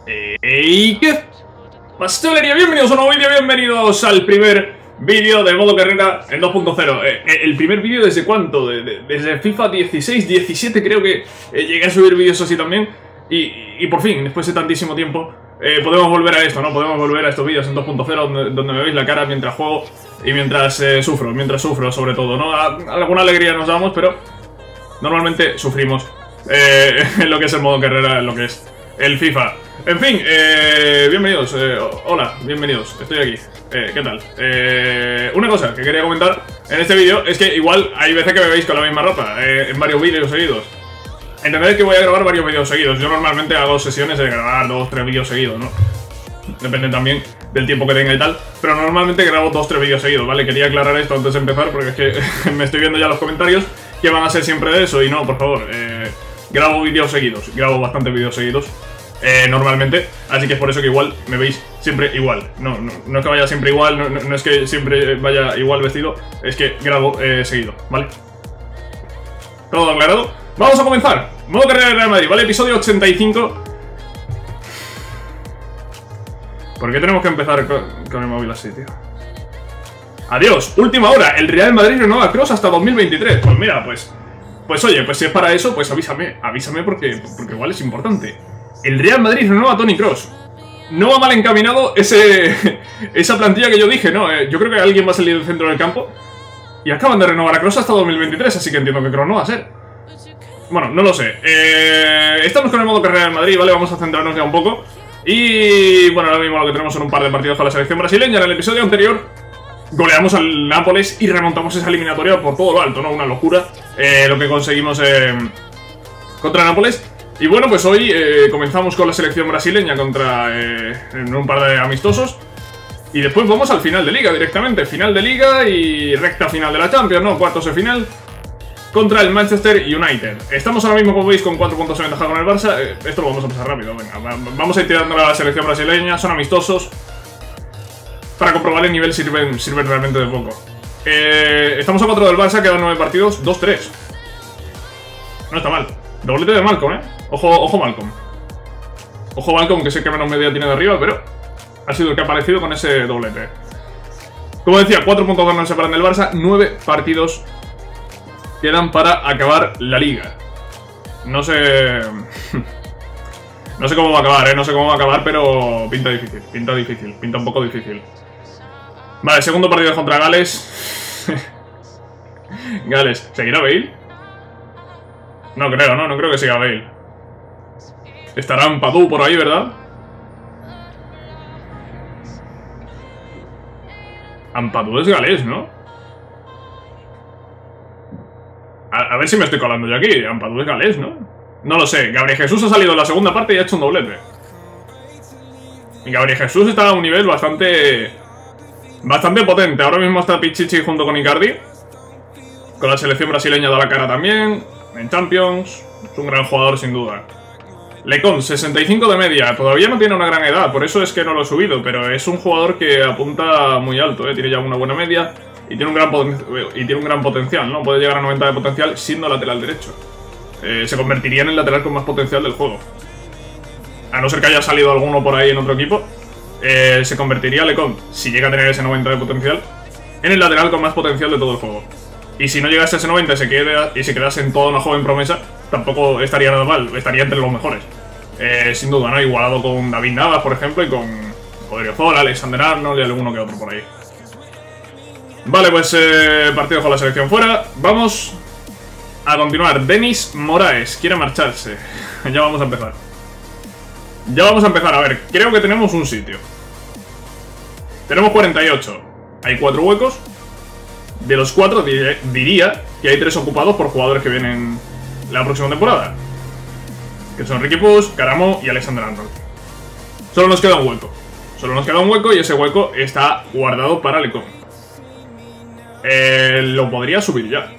¿Y qué pastelería? Bienvenidos a un nuevo vídeo, bienvenidos al primer vídeo de modo carrera en 2.0. El primer vídeo ¿desde cuánto? Desde FIFA 16, 17 creo que llegué a subir vídeos así también. Y por fin, después de tantísimo tiempo, podemos volver a esto, ¿no? Podemos volver a estos vídeos en 2.0 donde me veis la cara mientras juego y mientras sufro sobre todo, ¿no? Alguna alegría nos damos, pero normalmente sufrimos en lo que es el modo carrera, en lo que es el FIFA. En fin, bienvenidos, hola, bienvenidos, estoy aquí. ¿Qué tal? Una cosa que quería comentar en este vídeo es que igual hay veces que me veis con la misma ropa en varios vídeos seguidos. Entended que voy a grabar varios vídeos seguidos. Yo normalmente hago sesiones de grabar 2-3 vídeos seguidos, ¿no? Depende también del tiempo que tenga y tal. Pero normalmente grabo 2-3 vídeos seguidos, ¿vale? Quería aclarar esto antes de empezar porque es que me estoy viendo ya los comentarios que van a ser siempre de eso. Y no, por favor, grabo vídeos seguidos. Grabo bastantes vídeos seguidos. Normalmente, así que es por eso que igual me veis siempre igual. No es que vaya siempre igual, no es que siempre vaya igual vestido, es que grabo seguido, ¿vale? ¿Todo aclarado? Vamos a comenzar. Modo carrera de Real Madrid, ¿vale? Episodio 85. ¿Por qué tenemos que empezar con el móvil así, tío? Adiós, última hora. El Real Madrid renueva a Kroos hasta 2023. Pues mira, pues oye, pues si es para eso, pues avísame porque igual es importante. El Real Madrid renueva a Toni Kroos. No va mal encaminado esa plantilla que yo dije, ¿no? Yo creo que alguien va a salir del centro del campo. Y acaban de renovar a Kroos hasta 2023, así que entiendo que Kroos no va a ser. Bueno, no lo sé. Estamos con el modo carrera del Madrid, ¿vale? Vamos a centrarnos ya un poco. Y bueno, ahora mismo lo que tenemos son un par de partidos con la selección brasileña. En el episodio anterior goleamos al Nápoles y remontamos esa eliminatoria por todo lo alto, ¿no? Una locura lo que conseguimos contra Nápoles. Y bueno, pues hoy comenzamos con la selección brasileña en un par de amistosos. Y después vamos al final de Liga directamente. Final de Liga y recta final de la Champions, ¿no? Cuartos de final contra el Manchester United. Estamos ahora mismo, como veis, con 4 puntos de ventaja con el Barça. Esto lo vamos a pasar rápido, venga. Vamos a ir tirando a la selección brasileña. Son amistosos. Para comprobar el nivel sirven realmente de poco. Estamos a 4 del Barça, quedan 9 partidos, 2-3. No está mal. Doblete de Malcom, Ojo Malcom. Ojo Malcom, que sé que menos media tiene de arriba, pero ha sido el que ha aparecido con ese doblete. Como decía, 4 puntos que nos separan del Barça, 9 partidos quedan para acabar la Liga. No sé... no sé cómo va a acabar, No sé cómo va a acabar, pero pinta difícil, pinta un poco difícil. Vale, segundo partido contra Gales. Gales, ¿seguirá Bale? No creo, no creo que siga Bale. Estará Ampadu por ahí, ¿verdad? Ampadu es galés, ¿no? A ver si me estoy colando yo aquí. Ampadu es galés, ¿no? No lo sé. Gabriel Jesús ha salido en la segunda parte y ha hecho un doblete. Y Gabriel Jesús está a un nivel bastante potente. Ahora mismo está Pichichi junto con Icardi. Con la selección brasileña da la cara también. En Champions. Es un gran jugador sin duda. Lecon, 65 de media. Todavía no tiene una gran edad, por eso es que no lo he subido. Pero es un jugador que apunta muy alto, Tiene ya una buena media. Y tiene un gran potencial, ¿no? Puede llegar a 90 de potencial siendo lateral derecho. Se convertiría en el lateral con más potencial del juego. A no ser que haya salido alguno por ahí en otro equipo. Se convertiría Lecon, si llega a tener ese 90 de potencial, en el lateral con más potencial de todo el juego. Y si no llegase a ese 90 y se quedase en toda una joven promesa, tampoco estaría nada mal, estaría entre los mejores. Sin duda, ¿no? Igualado con David Navas, por ejemplo, y con Odriozola, Alexander Arnold y alguno que otro por ahí. Vale, pues partido con la selección fuera. Vamos a continuar. Denis Moraes quiere marcharse. Ya vamos a empezar. A ver, creo que tenemos un sitio. Tenemos 48. Hay 4 huecos. De los 4 diría que hay 3 ocupados por jugadores que vienen la próxima temporada. Que son Riqui Puig, Caramo y Alexander Arnold. Solo nos queda un hueco. Y ese hueco está guardado para Lecon. Lo podría subir ya.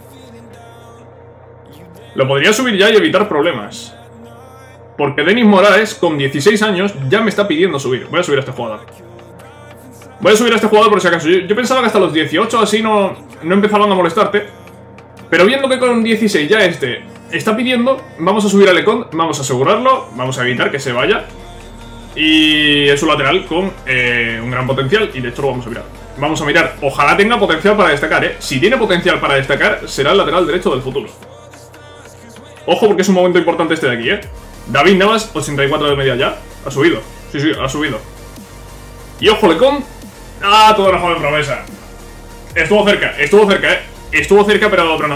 Y evitar problemas. Porque Denis Moraes, con 16 años, ya me está pidiendo subir. Voy a subir a este jugador. Por si acaso. Yo pensaba que hasta los 18 así no empezaban a molestarte. Pero viendo que con 16 ya está pidiendo, vamos a subir a Lecon, vamos a asegurarlo, vamos a evitar que se vaya. Y es un lateral con un gran potencial. Y de hecho lo vamos a mirar. Vamos a mirar. Ojalá tenga potencial para destacar, ¿eh? Si tiene potencial para destacar, será el lateral derecho del futuro. Ojo porque es un momento importante este de aquí, ¿eh? David Navas, 84 de media ya. Ha subido. Sí, sí, ha subido. Y ojo, Lecón. Ah, toda una joven promesa. Estuvo cerca, ¿eh? Estuvo cerca, pero no.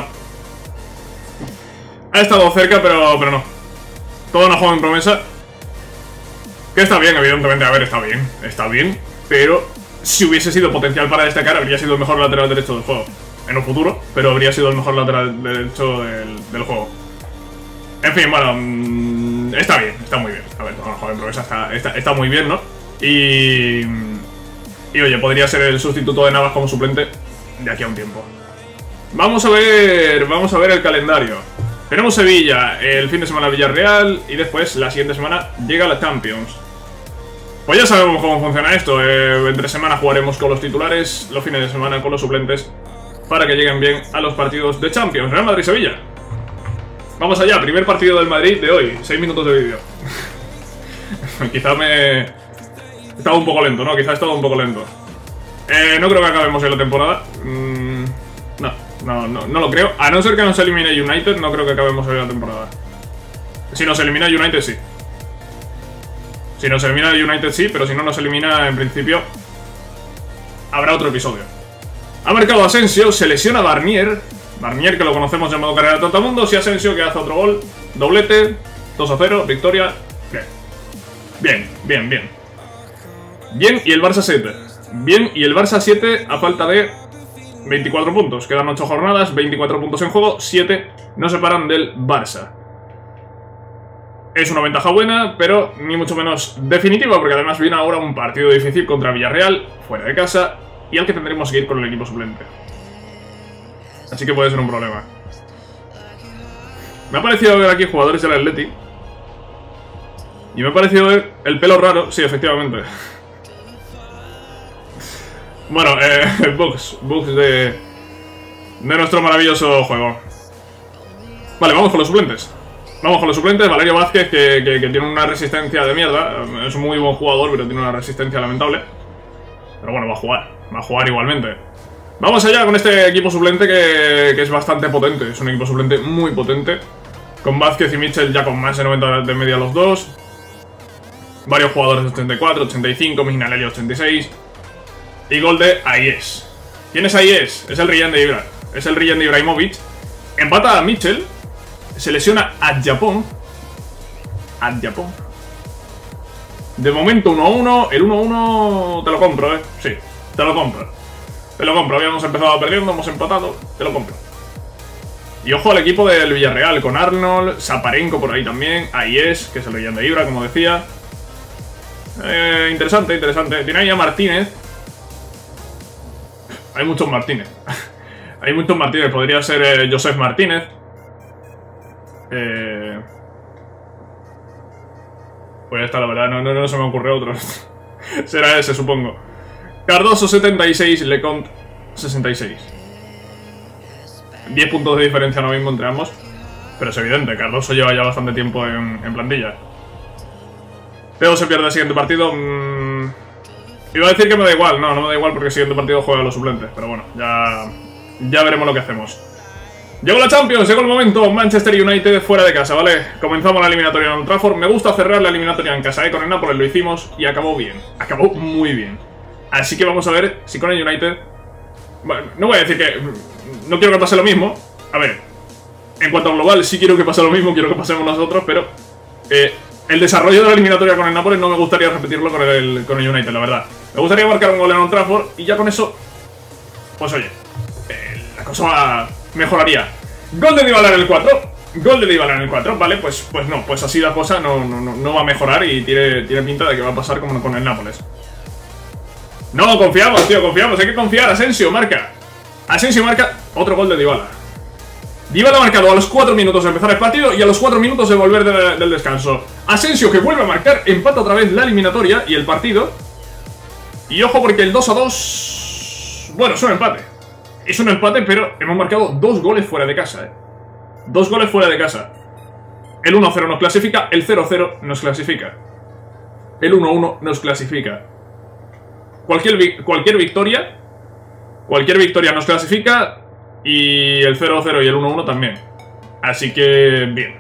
Ha estado cerca, pero no. Toda una joven promesa. Que está bien, evidentemente. A ver, está bien. Pero si hubiese sido potencial para destacar, habría sido el mejor lateral derecho del juego. En un futuro, pero habría sido el mejor lateral derecho del juego. En fin, bueno, está bien, está muy bien. A ver, toda una joven promesa está muy bien, ¿no? Y oye, podría ser el sustituto de Navas como suplente de aquí a un tiempo. Vamos a ver el calendario. Tenemos Sevilla, el fin de semana Villarreal y después la siguiente semana llega la Champions. Pues ya sabemos cómo funciona esto. Entre semana jugaremos con los titulares, los fines de semana con los suplentes, para que lleguen bien a los partidos de Champions. Real Madrid-Sevilla. Vamos allá, primer partido del Madrid de hoy. 6 minutos de vídeo. Quizá estaba un poco lento, ¿no? Quizá he estado un poco lento. No creo que acabemos en la temporada. No lo creo. A no ser que nos elimine United, no creo que acabemos en la temporada. Si nos elimina United, sí. Si nos elimina United, sí. Pero si no nos elimina, en principio, habrá otro episodio. Ha marcado Asensio, se lesiona Barnier. Barnier, que lo conocemos llamado carrera de Trotamundos. Y Asensio, que hace otro gol. Doblete, 2-0, victoria. Bien. Bien, y el Barça 7. Bien, y el Barça 7 a falta de 24 puntos. Quedan 8 jornadas, 24 puntos en juego, 7 nos separan del Barça. Es una ventaja buena, pero ni mucho menos definitiva, porque además viene ahora un partido difícil contra Villarreal, fuera de casa, y al que tendremos que ir con el equipo suplente. Así que puede ser un problema. Me ha parecido ver aquí jugadores del Atleti. Y me ha parecido ver el pelo raro, sí, efectivamente. Bueno, bugs de nuestro maravilloso juego. Vale, vamos con los suplentes. Valerio Vázquez, que tiene una resistencia de mierda. Es un muy buen jugador, pero tiene una resistencia lamentable. Pero bueno, va a jugar igualmente. Vamos allá con este equipo suplente que es bastante potente. Es un equipo suplente muy potente, con Vázquez y Mitchell ya con más de 90 de media los dos. Varios jugadores de 84, 85, Mignalelli 86. Y gol de Ayes. ¿Quién es Ayes? Es el Riyan de Ibra. Es el Riyan de Ibrahimovic. Empata a Mitchell. Se lesiona a Japón. De momento 1-1. El 1-1 te lo compro, Sí, te lo compro. Habíamos empezado perdiendo, hemos empatado. Te lo compro. Y ojo al equipo del Villarreal, con Arnold, Saparenko por ahí también, Ayes, que es el Riyan de Ibra, como decía. Interesante. Tiene ahí a Martínez. Hay muchos Martínez. Podría ser Josef Martínez. Pues ya está, la verdad, no se me ocurre otro. Será ese, supongo. Cardoso 76, Lecomte 66. 10 puntos de diferencia ahora mismo entre ambos. Pero es evidente, Cardoso lleva ya bastante tiempo en plantilla. Teo se pierde el siguiente partido. Iba a decir que me da igual. No me da igual porque el siguiente partido juega a los suplentes. Pero bueno, ya veremos lo que hacemos. Llegó la Champions, llegó el momento. Manchester United fuera de casa, ¿vale? Comenzamos la eliminatoria en Old Trafford. Me gusta cerrar la eliminatoria en casa, Con el Nápoles lo hicimos y acabó bien. Acabó muy bien. Así que vamos a ver si con el United... Bueno, no voy a decir que... No quiero que pase lo mismo. A ver, en cuanto a global sí quiero que pase lo mismo. Quiero que pasemos nosotros, pero... el desarrollo de la eliminatoria con el Nápoles no me gustaría repetirlo con el United, la verdad. Me gustaría marcar un gol en Old Trafford y ya con eso... Pues oye, la cosa mejoraría. Gol de Dybala en el 4. Vale, pues no, pues así la cosa no va a mejorar y tiene pinta de que va a pasar como con el Nápoles. No, confiamos, tío, hay que confiar. Asensio marca otro gol de Dybala. Dybala ha marcado a los 4 minutos de empezar el partido y a los 4 minutos de volver del descanso. Asensio que vuelve a marcar, empata otra vez la eliminatoria y el partido. Y ojo porque el 2-2... Bueno, es un empate. Es un empate, pero hemos marcado 2 goles fuera de casa, 2 goles fuera de casa. El 1-0 nos clasifica, el 0-0 nos clasifica. el 1-1 nos clasifica. Cualquier victoria nos clasifica, y el 0-0 y el 1-1 también. Así que bien.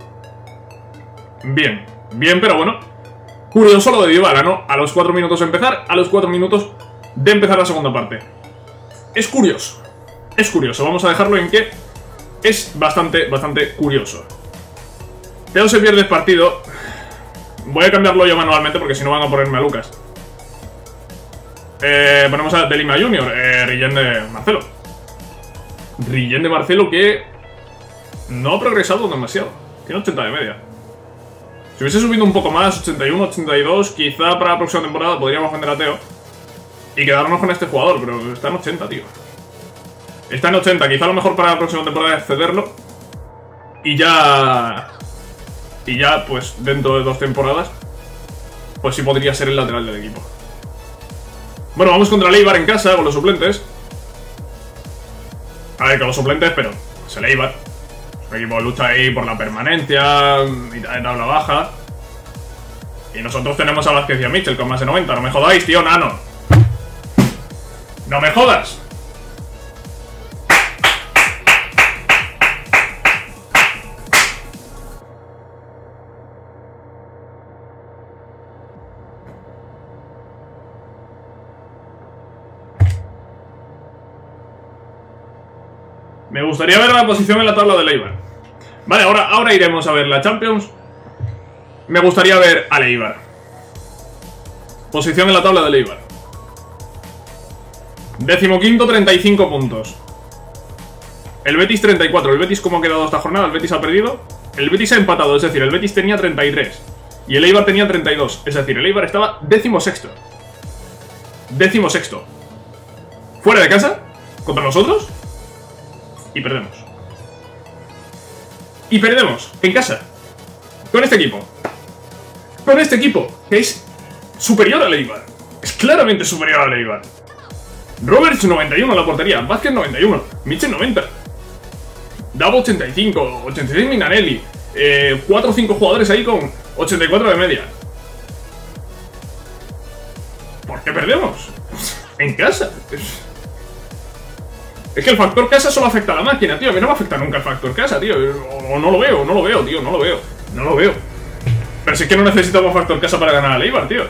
Bien, pero bueno. Curioso lo de Dybala, ¿no? A los 4 minutos de empezar, a los 4 minutos de empezar la segunda parte. Es curioso. Vamos a dejarlo en que es bastante curioso. Teo se pierde el partido. Voy a cambiarlo yo manualmente porque si no van a ponerme a Lucas. Ponemos a De Lima Junior, Rillén de Marcelo. Rillén de Marcelo que no ha progresado demasiado. Tiene 80 de media. Si hubiese subido un poco más, 81, 82, quizá para la próxima temporada podríamos vender a Teo y quedarnos con este jugador, pero está en 80, tío. Está en 80, quizá lo mejor para la próxima temporada es cederlo. Y ya, pues, dentro de 2 temporadas, pues sí podría ser el lateral del equipo. Bueno, vamos contra el Eibar en casa, con los suplentes. A ver, con los suplentes, pero es el Eibar. El equipo lucha ahí por la permanencia, mitad de tabla baja. Y nosotros tenemos a Vázquez y a Mitchell con más de 90. No me jodáis, tío, nano. ¡No me jodas! Me gustaría ver la posición en la tabla del Eibar. Vale, ahora iremos a ver la Champions. Me gustaría ver al Eibar. Posición en la tabla del Eibar. 15º, 35 puntos. El Betis 34. ¿El Betis cómo ha quedado esta jornada? El Betis ha perdido. El Betis ha empatado, es decir, el Betis tenía 33. Y el Eibar tenía 32. Es decir, el Eibar estaba 16º. 16º. Fuera de casa, contra nosotros. Y perdemos. Y perdemos, en casa. Con este equipo. Con este equipo, que es superior al Eibar. Es claramente superior al Eibar. Roberts 91 en la portería. Vázquez 91. Mitchell 90. Davo 85. 86 Minarelli. 4 o 5 jugadores ahí con 84 de media. ¿Por qué perdemos? En casa. Es que el factor casa solo afecta a la máquina, tío. A mí no me afecta nunca el factor casa, tío. O no lo veo, tío. No lo veo. Pero si es que no necesitamos factor casa para ganar al Eibar, tío.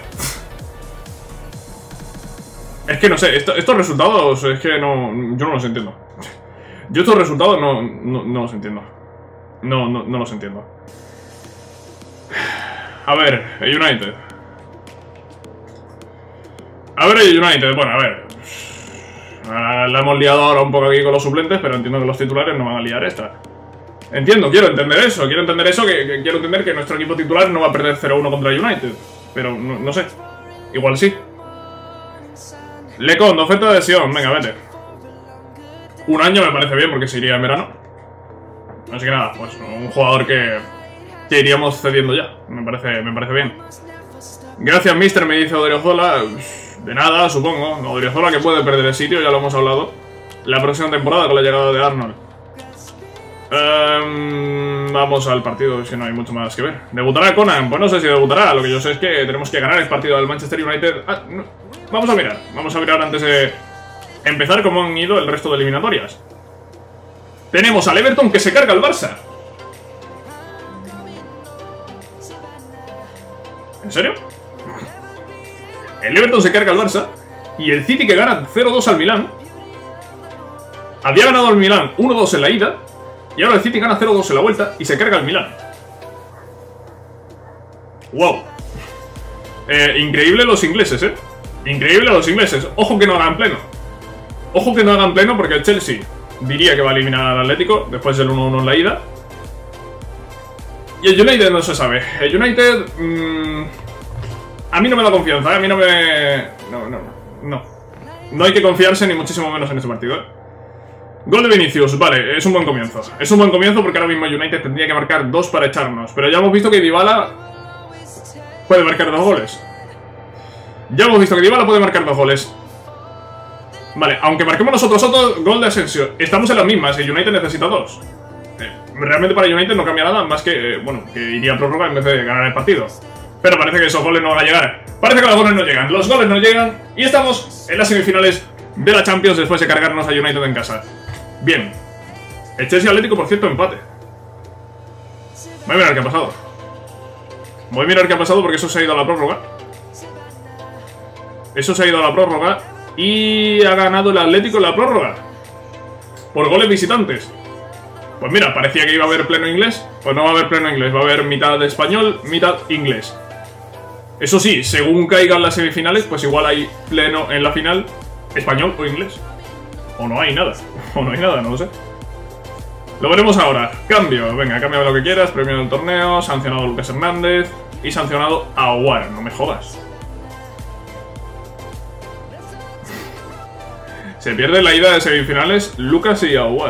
Es que no sé, estos resultados es que no... Yo no los entiendo. Yo estos resultados no los entiendo. No los entiendo. A ver, el United. Bueno, a ver. La hemos liado ahora un poco aquí con los suplentes, pero entiendo que los titulares no van a liar esta. Quiero entender eso, quiero entender que nuestro equipo titular no va a perder 0-1 contra el United. Pero no sé, igual sí. Lecon, oferta de adhesión, venga, vete. Un año me parece bien porque se iría en verano. Así que nada, pues un jugador que iríamos cediendo ya, me parece bien. Gracias, mister, me dice Odriozola. De nada, supongo. Odriozola que puede perder el sitio, ya lo hemos hablado. La próxima temporada con la llegada de Arnold. Vamos al partido, es que no hay mucho más que ver. ¿Debutará Conan? Pues no sé si debutará. Lo que yo sé es que tenemos que ganar el partido del Manchester United. No. Vamos a mirar antes de empezar cómo han ido el resto de eliminatorias. Tenemos al Everton que se carga al Barça. ¿En serio? El Everton se carga al Barça. Y el City que gana 0-2 al Milán. Había ganado al Milán 1-2 en la ida. Y ahora el City gana 0-2 en la vuelta y se carga al Milán. Wow. Increíble los ingleses, Increíble los ingleses. Ojo que no hagan pleno. Ojo que no hagan pleno porque el Chelsea diría que va a eliminar al Atlético después del 1-1 en la ida. Y el United no se sabe. El United... a mí no me da confianza, A mí no me... No hay que confiarse ni muchísimo menos en este partido, Gol de Vinicius, vale, es un buen comienzo. Es un buen comienzo porque ahora mismo United tendría que marcar 2 para echarnos. Pero ya hemos visto que Dybala puede marcar 2 goles. Vale, aunque marquemos nosotros otro gol de Asensio, estamos en las mismas, el United necesita 2. Realmente para United no cambia nada más que, bueno, que iría a prórroga en vez de ganar el partido. Pero parece que esos goles no van a llegar. Parece que los goles no llegan. Los goles no llegan. Y estamos en las semifinales de la Champions después de cargarnos a United en casa. Bien. El Chelsea Atlético, por cierto, empate. Voy a mirar qué ha pasado. Voy a mirar qué ha pasado porque eso se ha ido a la prórroga. Eso se ha ido a la prórroga. Y ha ganado el Atlético en la prórroga. Por goles visitantes. Pues mira, parecía que iba a haber pleno inglés. Pues no va a haber pleno inglés. Va a haber mitad de español, mitad inglés. Eso sí, según caigan las semifinales, pues igual hay pleno en la final, español o inglés. O no hay nada. O no hay nada, no lo sé. Lo veremos ahora. Cambio. Venga, cambia lo que quieras. Premio del torneo. Sancionado a Lucas Hernández. Y sancionado a Aouar. No me jodas. Se pierde la ida de semifinales Lucas y Aouar.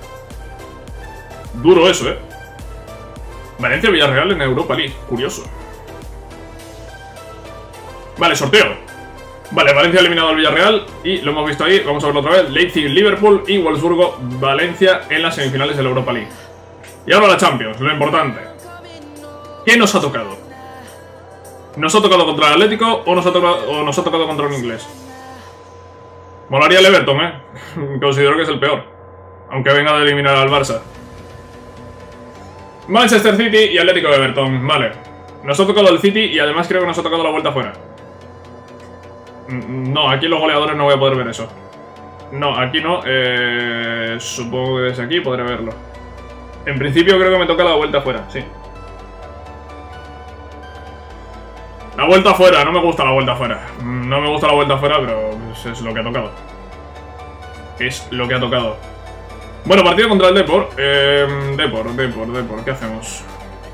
Duro eso, Valencia-Villarreal en Europa League. Curioso. Vale, sorteo. Vale, Valencia ha eliminado al Villarreal. Y lo hemos visto ahí, vamos a verlo otra vez. Leipzig-Liverpool y Wolfsburgo-Valencia en las semifinales de la Europa League. Y ahora la Champions, lo importante. ¿Qué nos ha tocado? ¿Nos ha tocado contra el Atlético o nos ha tocado contra un inglés? Molaría el Everton, Considero que es el peor. Aunque venga de eliminar al Barça. Manchester City y Atlético de Everton. Vale. Nos ha tocado el City y además creo que nos ha tocado la vuelta afuera. No, aquí los goleadores no voy a poder ver eso. No, aquí no. Supongo que desde aquí podré verlo. En principio creo que me toca la vuelta afuera, sí. La vuelta afuera, no me gusta la vuelta afuera. No me gusta la vuelta afuera, pero es lo que ha tocado. Es lo que ha tocado. Bueno, partido contra el Depor. Depor, ¿qué hacemos?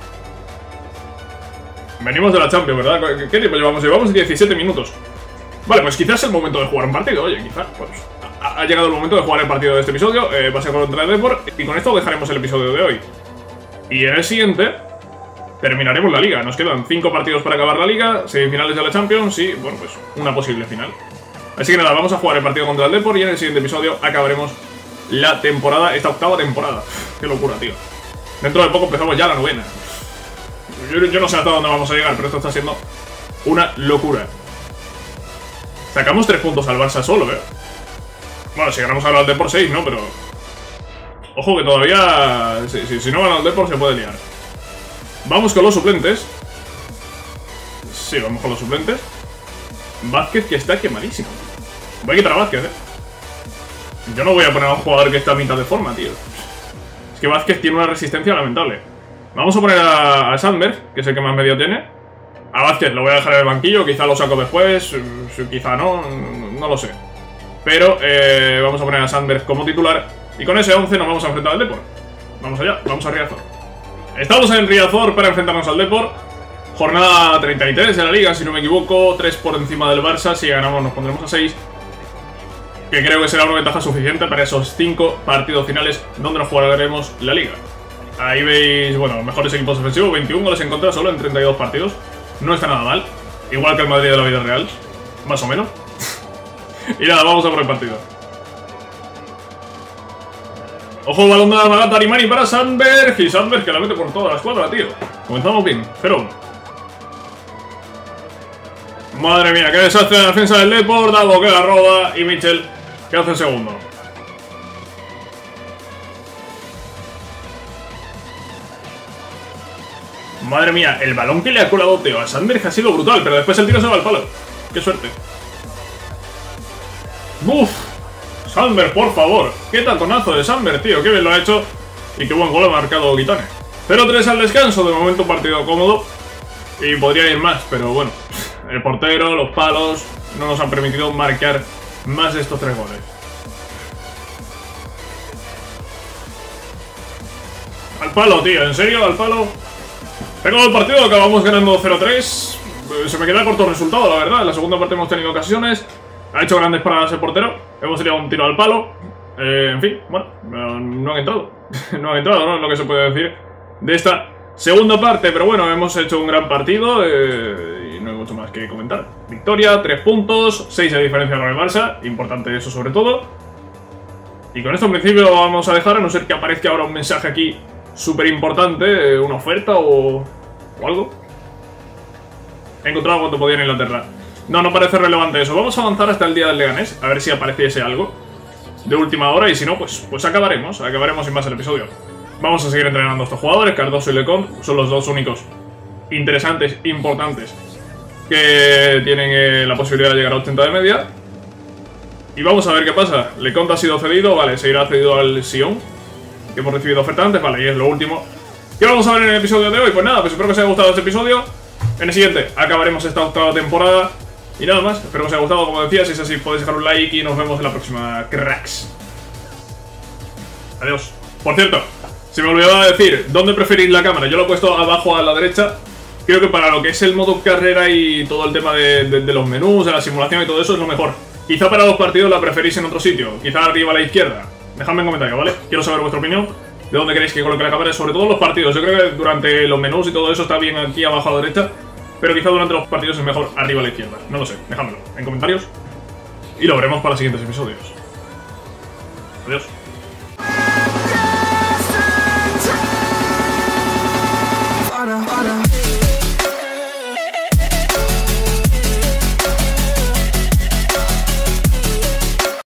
Venimos de la Champions, ¿verdad? ¿Qué tiempo llevamos? Llevamos 17 minutos. Vale, pues quizás es el momento de jugar un partido. Oye, quizás, pues ha llegado el momento de jugar el partido de este episodio. Va a ser contra el Depor. Y con esto dejaremos el episodio de hoy. Y en el siguiente terminaremos la liga. Nos quedan 5 partidos para acabar la liga, semifinales de la Champions y, bueno, pues una posible final. Así que nada, vamos a jugar el partido contra el Depor y en el siguiente episodio acabaremos la temporada, esta octava temporada. Qué locura, tío. Dentro de poco empezamos ya la novena. Yo no sé hasta dónde vamos a llegar, pero esto está siendo una locura. Sacamos 3 puntos al Barça solo, Bueno, si ganamos ahora al Depor 6, ¿no? Pero ojo que todavía, si no gana el Depor se puede liar. Vamos con los suplentes. Sí, vamos con los suplentes. Vázquez, que está quemadísimo. Voy a quitar a Vázquez, Yo no voy a poner a un jugador que está a mitad de forma, tío. Es que Vázquez tiene una resistencia lamentable. Vamos a poner a Sandberg, que es el que más medio tiene. A Vázquez lo voy a dejar en el banquillo. Quizá lo saco después, quizá no lo sé. Pero vamos a poner a Sandberg como titular. Y con ese 11 nos vamos a enfrentar al Depor. Vamos allá, vamos a Riazor. Estamos en Riazor para enfrentarnos al Depor. Jornada 33 de la liga, si no me equivoco. 3 por encima del Barça. Si ganamos nos pondremos a 6. Que creo que será una ventaja suficiente para esos 5 partidos finales donde nos jugaremos la liga. Ahí veis, bueno, mejores equipos ofensivos. 21 goles en contra solo en 32 partidos. No está nada mal. Igual que el Madrid de la vida real. Más o menos. Y nada, vamos a por el partido. Ojo, balón de la Tarimani para Sandberg. Y Sandberg que la mete por toda la escuadra, tío. Comenzamos bien, 0-1. Madre mía, qué desastre la defensa del Depor. Davo que la roba. Y Mitchell que hace el segundo. Madre mía, el balón que le ha colado Teo a Sandberg ha sido brutal. Pero después el tiro se va al palo. Qué suerte. ¡Buf! Sandberg, por favor. Qué taconazo de Sandberg, tío. Qué bien lo ha hecho. Y qué buen gol ha marcado Guitane. 0-3 al descanso. De momento un partido cómodo. Y podría ir más, pero bueno. El portero, los palos, no nos han permitido marcar más de estos 3 goles. Al palo, tío. ¿En serio? Al palo. Tengo el partido. Acabamos ganando 0-3. Se me queda corto el resultado, la verdad. En la segunda parte hemos tenido ocasiones. Ha hecho grandes paradas el portero. Hemos tirado un tiro al palo. En fin, bueno, no han entrado. No han entrado, ¿no? Es lo que se puede decir de esta segunda parte. Pero bueno, hemos hecho un gran partido y no hay mucho más que comentar. Victoria, 3 puntos, 6 de diferencia con el Barça. Importante eso sobre todo. Y con esto en principio vamos a dejar, a no ser que aparezca ahora un mensaje aquí súper importante, una oferta o algo. encontrado cuando podía en Inglaterra. No parece relevante eso. Vamos a avanzar hasta el día del Leganés, a ver si apareciese algo de última hora, y si no, pues acabaremos sin más el episodio. Vamos a seguir entrenando a estos jugadores. Cardoso y Lecomte son los dos únicos interesantes, importantes, que tienen la posibilidad de llegar a 80 de media. Y vamos a ver qué pasa. Lecomte ha sido cedido, vale, se irá cedido al Sion, que hemos recibido oferta antes, vale, y es lo último que vamos a ver en el episodio de hoy. Pues nada, pues espero que os haya gustado este episodio. En el siguiente acabaremos esta octava temporada. Y nada más, espero que os haya gustado, como decía. Si es así, podéis dejar un like y nos vemos en la próxima, cracks. Adiós. Por cierto, se me olvidaba decir, ¿dónde preferís la cámara? Yo lo he puesto abajo a la derecha. Creo que para lo que es el modo carrera y todo el tema de los menús, de la simulación y todo eso es lo mejor. Quizá para los partidos la preferís en otro sitio, quizá arriba a la izquierda. Dejadme en comentarios, ¿vale? Quiero saber vuestra opinión, de dónde queréis que coloque la cámara, sobre todo en los partidos. Yo creo que durante los menús y todo eso está bien aquí abajo a la derecha, pero quizá durante los partidos es mejor arriba a la izquierda. No lo sé, dejádmelo en comentarios y lo veremos para los siguientes episodios. Adiós.